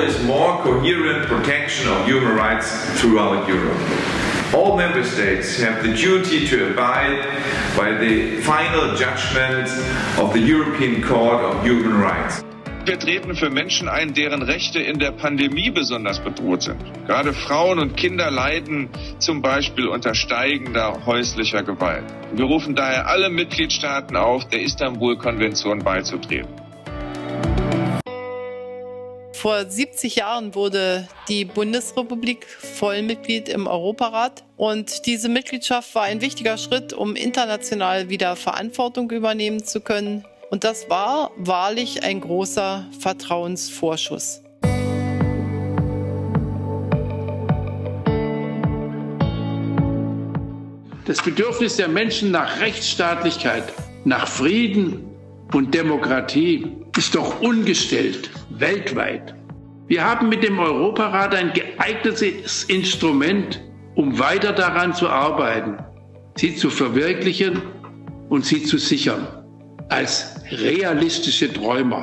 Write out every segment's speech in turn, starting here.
is more coherent protection of human rights throughout Europe. All member states have the duty to abide by the final judgment of the European Court of Human Rights. Wir treten für Menschen ein, deren Rechte in der Pandemie besonders bedroht sind. Gerade Frauen und Kinder leiden zum Beispiel unter steigender häuslicher Gewalt. Wir rufen daher alle Mitgliedstaaten auf, der Istanbul-Konvention beizutreten. Vor 70 Jahren wurde die Bundesrepublik Vollmitglied im Europarat. Und diese Mitgliedschaft war ein wichtiger Schritt, um international wieder Verantwortung übernehmen zu können. Und das war wahrlich ein großer Vertrauensvorschuss. Das Bedürfnis der Menschen nach Rechtsstaatlichkeit, nach Frieden und Demokratie ist doch ungestellt, weltweit. Wir haben mit dem Europarat ein geeignetes Instrument, um weiter daran zu arbeiten, sie zu verwirklichen und sie zu sichern, als realistische Träumer.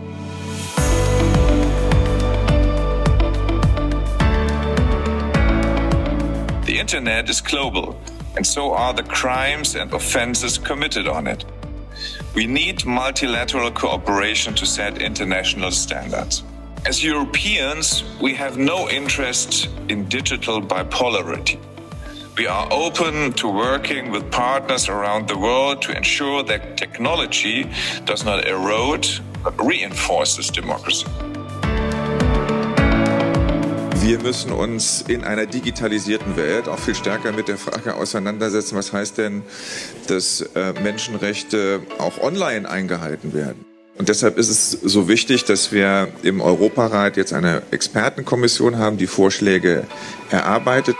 The Internet is global, and so are the crimes and offenses committed on it. We need multilateral cooperation to set international standards. As Europeans, we have no interest in digital bipolarity. We are open to working with partners around the world to ensure that technology does not erode but reinforces democracy. Wir müssen uns in einer digitalisierten Welt auch viel stärker mit der Frage auseinandersetzen, was heißt denn, dass Menschenrechte auch online eingehalten werden. Und deshalb ist es so wichtig, dass wir im Europarat jetzt eine Expertenkommission haben, die Vorschläge erarbeitet.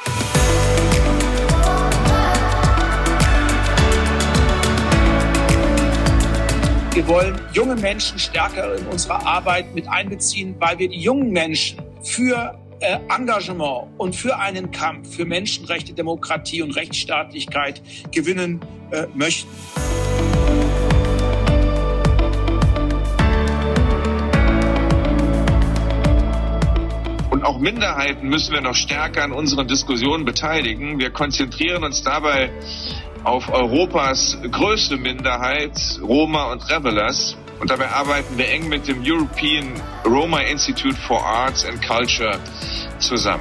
Wir wollen junge Menschen stärker in unsere Arbeit mit einbeziehen, weil wir die jungen Menschen für Engagement und für einen Kampf für Menschenrechte, Demokratie und Rechtsstaatlichkeit gewinnen möchten. Und auch Minderheiten müssen wir noch stärker an unseren Diskussionen beteiligen. Wir konzentrieren uns dabei auf Europas größte Minderheit, Roma und Revelers. Und dabei arbeiten wir eng mit dem European Roma Institute for Arts and Culture zusammen.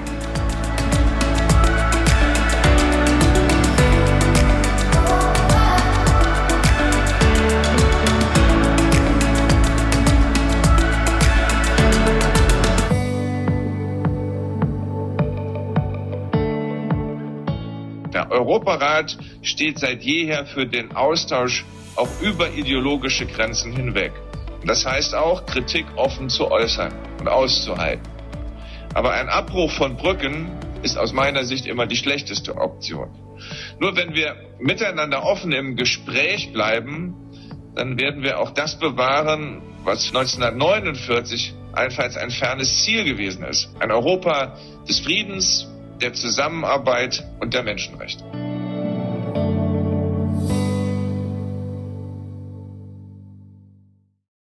Der Europarat steht seit jeher für den Austausch auch über ideologische Grenzen hinweg. Und das heißt auch, Kritik offen zu äußern und auszuhalten. Aber ein Abbruch von Brücken ist aus meiner Sicht immer die schlechteste Option. Nur wenn wir miteinander offen im Gespräch bleiben, dann werden wir auch das bewahren, was 1949 allenfalls ein fernes Ziel gewesen ist. Ein Europa des Friedens, der Zusammenarbeit und der Menschenrechte.